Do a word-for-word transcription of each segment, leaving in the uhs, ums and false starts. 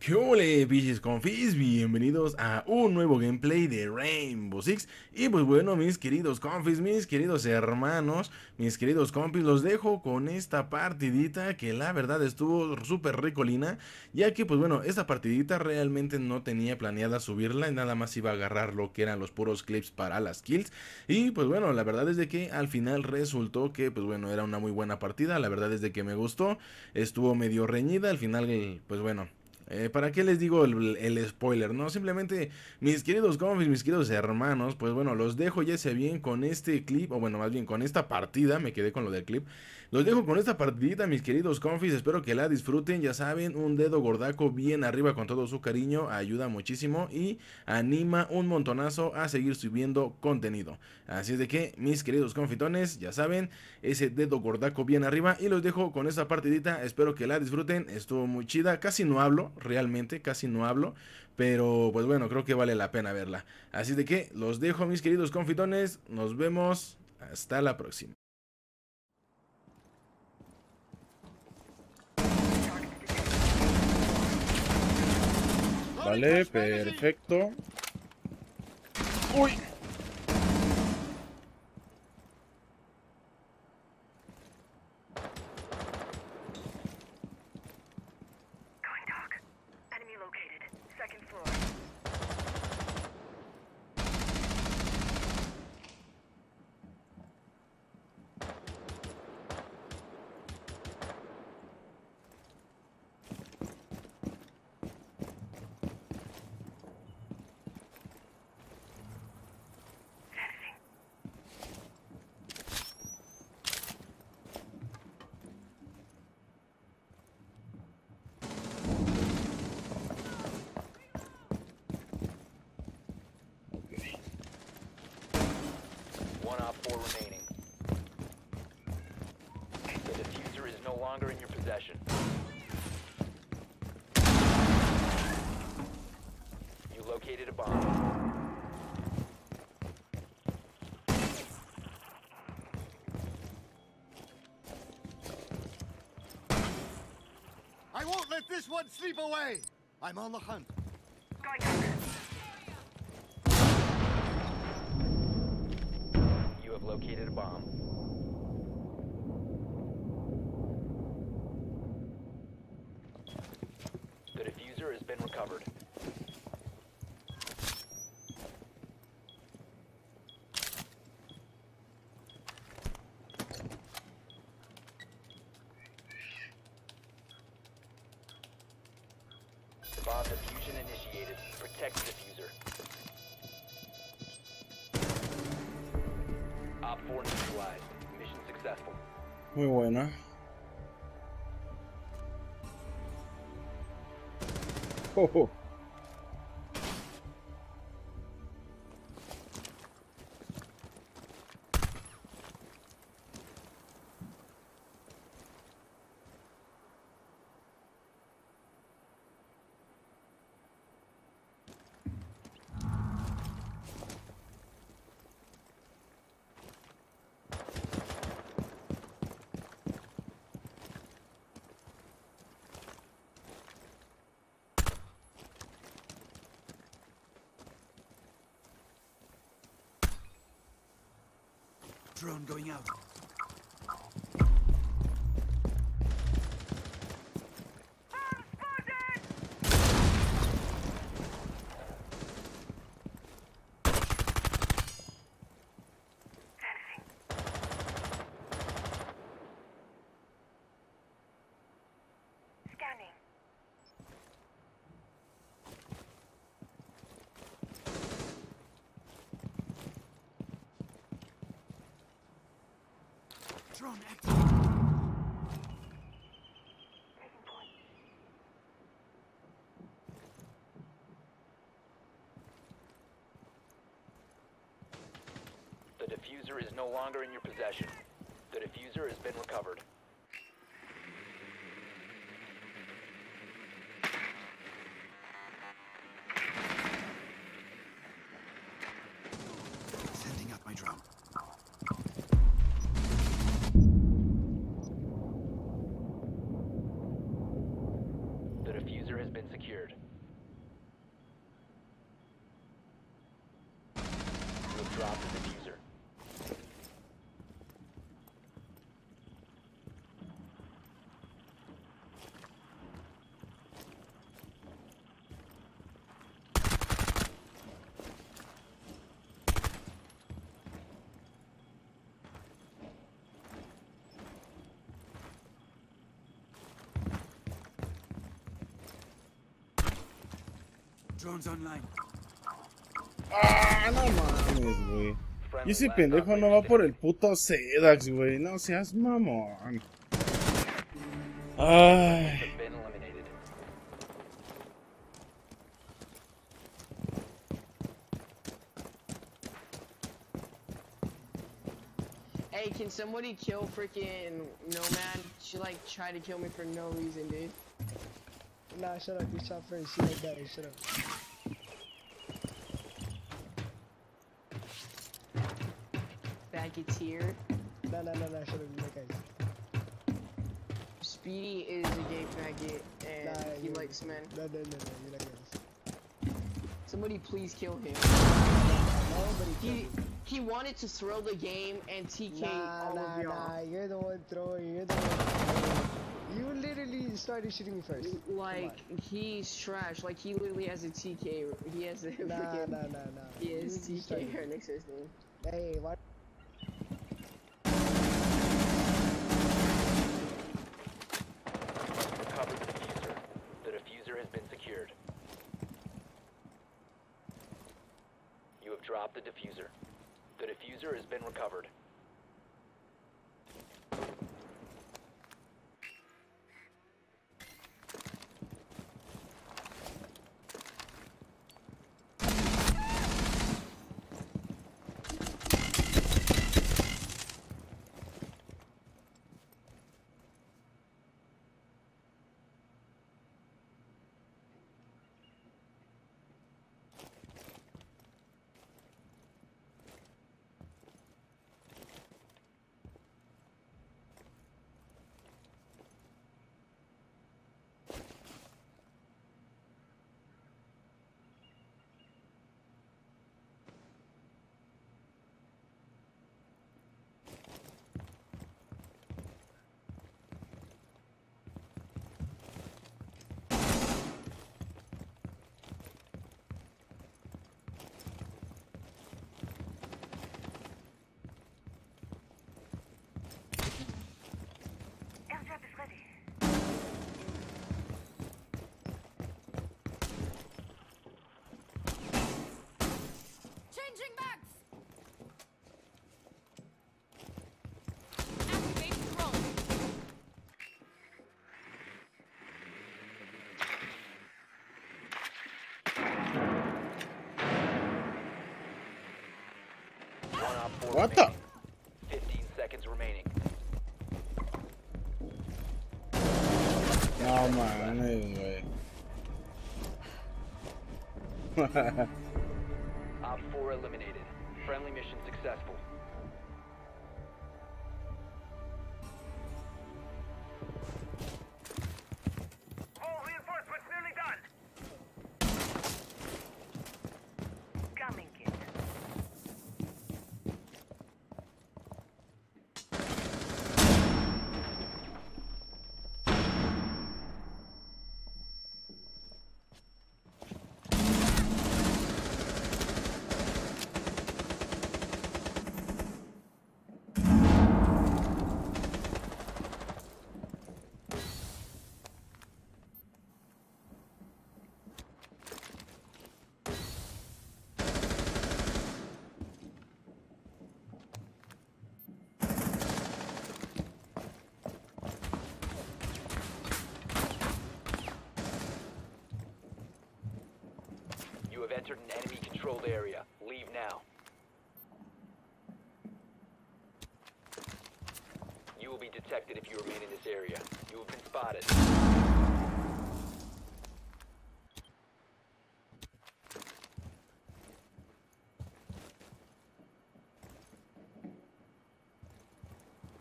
¿Qué ole, bichis confis? Bienvenidos a un nuevo gameplay de Rainbow Six. Y pues bueno, mis queridos confis, mis queridos hermanos, mis queridos compis, los dejo con esta partidita que la verdad estuvo súper ricolina. Ya que pues bueno, esta partidita realmente no tenía planeada subirla y nada más iba a agarrar lo que eran los puros clips para las kills. Y pues bueno, la verdad es de que al final resultó que pues bueno, era una muy buena partida. La verdad es de que me gustó, estuvo medio reñida, al final pues bueno. Eh, ¿Para qué les digo el, el spoiler? No, simplemente mis queridos confis, mis queridos hermanos, pues bueno, los dejo ya sea bien con este clip, o bueno, más bien con esta partida, me quedé con lo del clip. Los dejo con esta partidita, mis queridos confis, espero que la disfruten, ya saben, un dedo gordaco bien arriba con todo su cariño, ayuda muchísimo y anima un montonazo a seguir subiendo contenido. Así es de que, mis queridos confitones, ya saben, ese dedo gordaco bien arriba y los dejo con esta partidita, espero que la disfruten, estuvo muy chida, casi no hablo, realmente casi no hablo, pero pues bueno, creo que vale la pena verla. Así de que los dejo, mis queridos confitones, nos vemos, hasta la próxima. Vale, perfecto. Uy. Going dark. Enemy located. Second floor. Sensing. One op four remaining. The diffuser is no longer in your possession. You located a bomb. I won't let this one sleep away! I'm on the hunt. Going dark. You have located a bomb. The diffuser has been recovered. The bomb diffusion initiated. Protect the diffuser. Op four neutralized. Mission successful. Muy buena. Oh, oh. Drone going out. Sensing. Scanning. Drone active. Taking point. The diffuser is no longer in your possession. The diffuser has been recovered. Sending out my drone. The diffuser has been secured. You have dropped the diffuser. Drones online. Ah, no mames, güey. Friendly Y ese last pendejo no operator va por el standing. puto Sedax, güey. No seas mamón. Ay. Have been eliminated. Hey, can somebody kill freaking Nomad? She like tried to kill me for no reason, dude. Nah, shut up. You shot first. You like that. Shut up. Backeteer. Nah, nah, nah, nah. Shut up. You like guys. Speedy is a gay faggot and Nah, he you- likes men. No, no, no, no. You like guys. Somebody please kill him. Nobody He killed me. he wanted to throw the game and T K Nah, all nah, of y'all. nah. You're the one throwing. You're the one throwing. You literally started shooting me first. Come Like he's trash. Like he literally has a T K. He has a on. Nah, freaking. nah, nah, nah. He You- has you T K started. right next to his name. Hey, what? Recover the diffuser. The diffuser has been secured. You have dropped the diffuser. The diffuser has been recovered. Airdrop is ready. Changing mags! Activating drone. One op four What the? remaining. Fifteen seconds remaining. No mames, güey. Op four eliminated. Friendly mission successful. All reinforcements nearly done. Coming, kid. You have entered an enemy-controlled area. Leave now. You will be detected if you remain in this area. You have been spotted.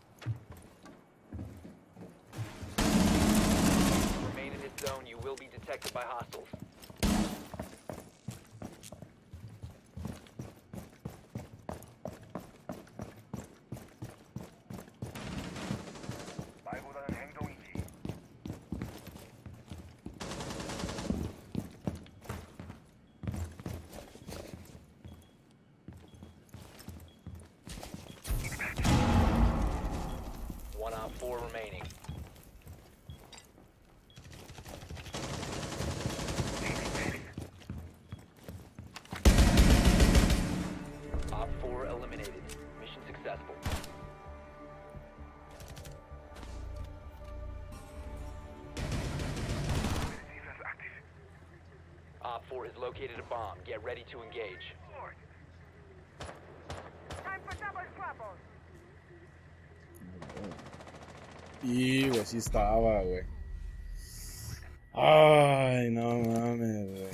Remain in this zone. You will be detected. detected by hostiles. One op four remaining. Op four eliminated. Mission successful. Op four has located a bomb. Get ready to engage. Time for double trouble. Y, güey, sí estaba, güey. Ay, no mames, güey.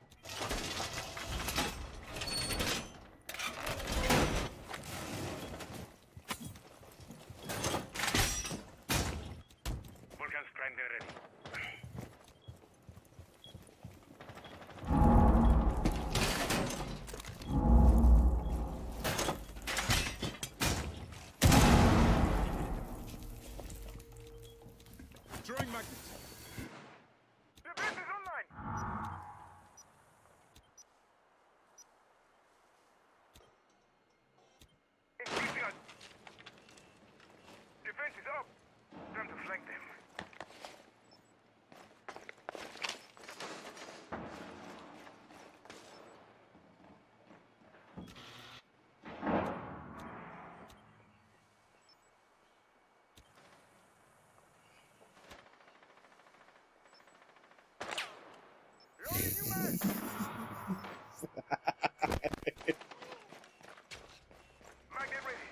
Throwing magnets. Defense is online. Increasing on. Defense is up. Time to flank them. Magnet ready.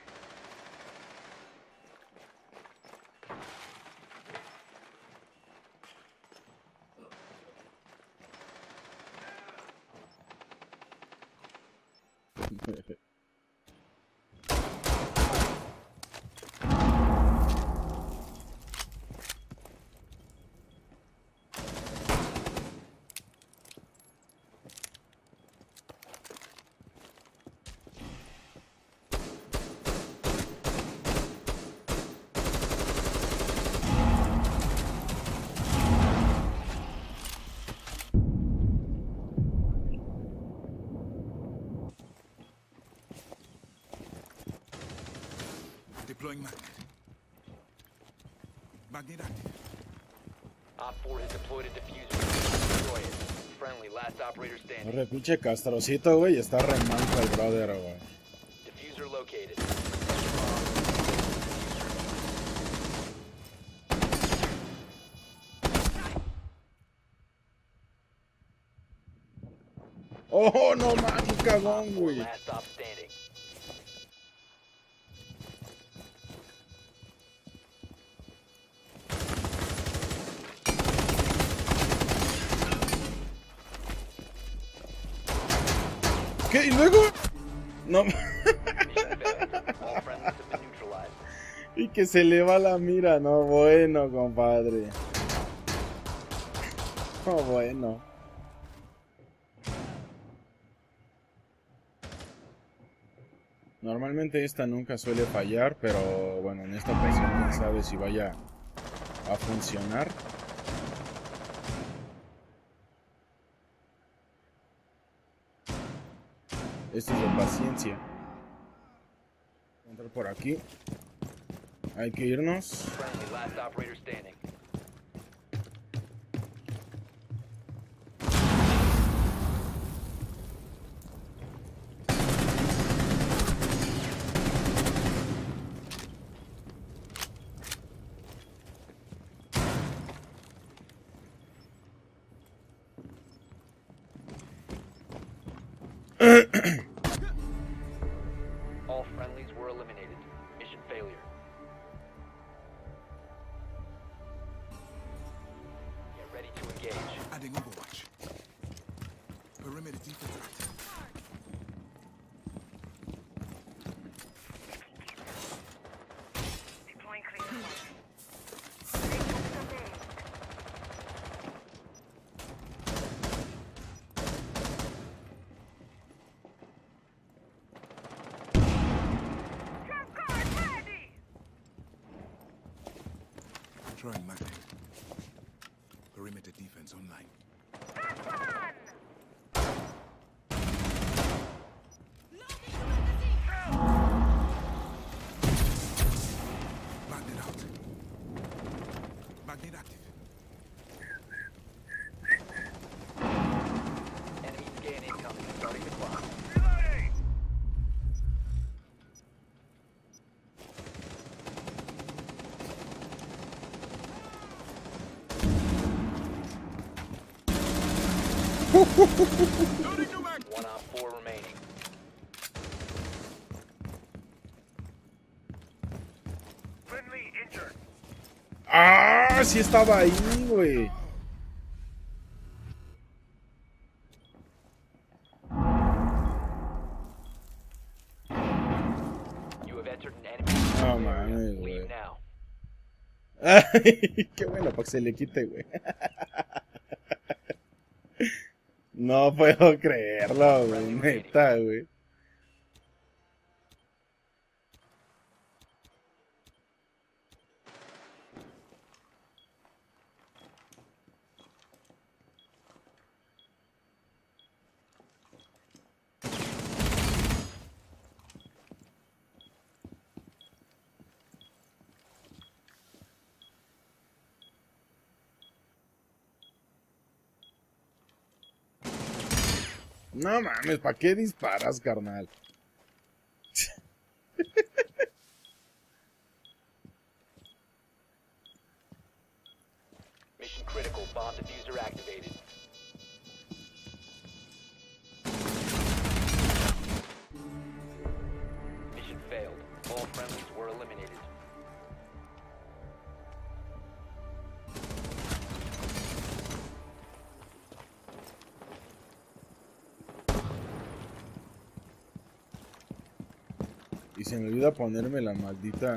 Deploying magnet. Magnet active. Op four has deployed a diffuser. Destroy it. Friendly, last operator standing. Re pinche castrocito, güey. Está re manco el brother, güey. Diffuser located. Oh, no mames, cagón, Op four, güey. last stop standing. ¿Qué? ¿Y luego? No. Mission failed. All friendlies have been neutralized. Y que se le va la mira. No, bueno, compadre. No, bueno. Normalmente esta nunca suele fallar, pero bueno, en esta ocasión quién sabe si vaya a funcionar. Esto es de paciencia. Voy a entrar por aquí. Hay que irnos. Friendly, last operator standing. All friendlies were eliminated. Mission failure. Get ready to engage. Adding Overwatch. Perimeter defense active. Deploying clean. Throwing magnet. Perimeter defense online. Magnet out. Magnet active. Enemy scan incoming. Starting the clock. One on four remaining. Friendly injured. ¡Ah! Sí estaba ahí, güey. You have entered an enemy. No area. mames, güey. Leave now. Ay, qué bueno, para que se le quite, güey. No puedo creerlo, güey. Neta, güey. No mames, ¿para qué disparas, carnal? Mission critical. Bomb diffuser activated. Mission failed. All friendlies were eliminated. Y se me olvida ponerme la maldita...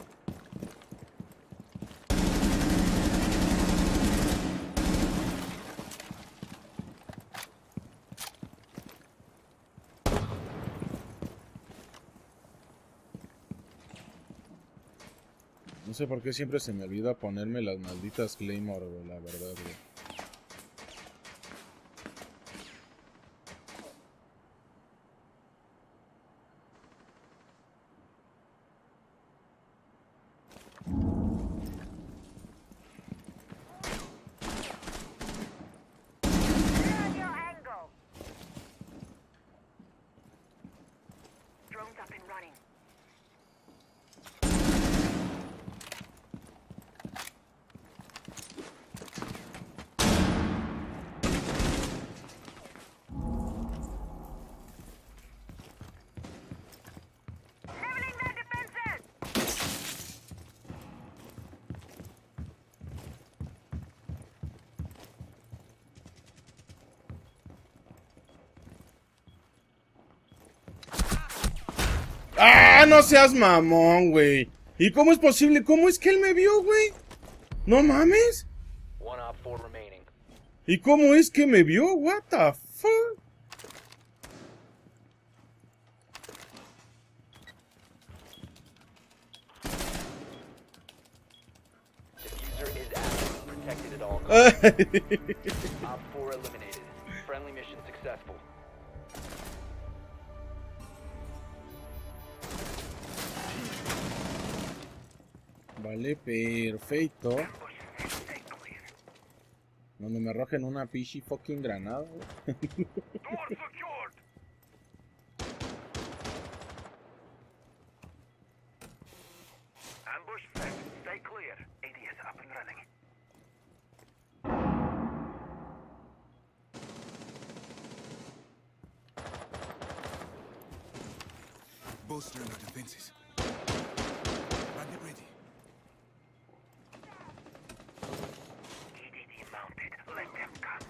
No sé por qué siempre se me olvida ponerme las malditas Claymore, güey, la verdad, güey. Clear your angle. Drones up and running. Leveling their defenses. ¡Ah! No seas mamón, güey. ¿Y cómo es posible? ¿Cómo es que él me vio, güey? No mames. One op four remaining. ¿Y cómo es que me vio? What the fuck? Diffuser is active. Protected at all costs. Op four eliminated. Friendly mission successful. Vale, perfecto. Donde me arrojen una pichi fucking granada, güey. Door secured. Ambush set. Stay clear. A D S up and running. Bolstering our defenses. Magnet ready. E D D mounted. Let them come.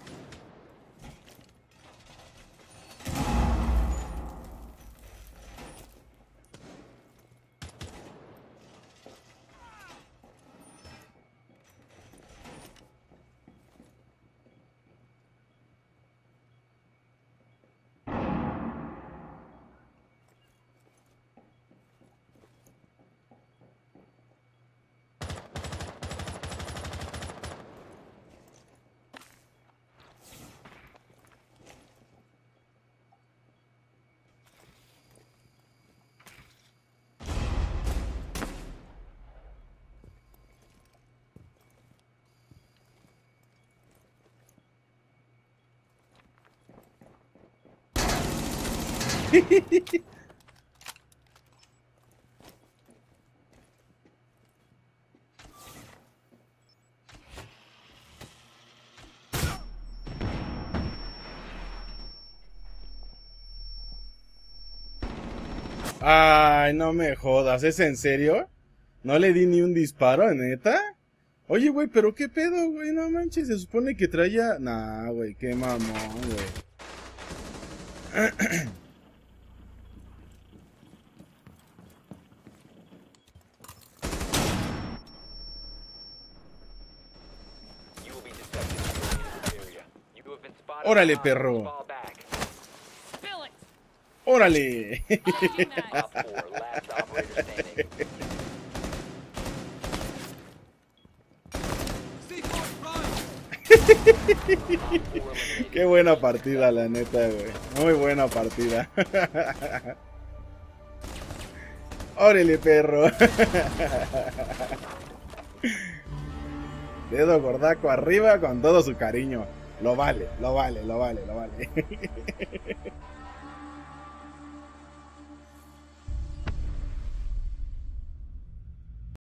Ay, no me jodas, ¿es en serio? ¿No le di ni un disparo, neta? Oye, güey, pero qué pedo, güey, no manches, se supone que traía... Nah, güey, qué mamón, güey. You will be detected if you enter this area. You have been spotted. Órale, by perro. Fall back. Spill it! ¡Órale! Fucking nice. Op four, last operator standing. Qué buena partida, la neta, güey. Muy buena partida. ¡Órale, perro! Dedo gordaco arriba con todo su cariño. Lo vale, lo vale, lo vale, lo vale.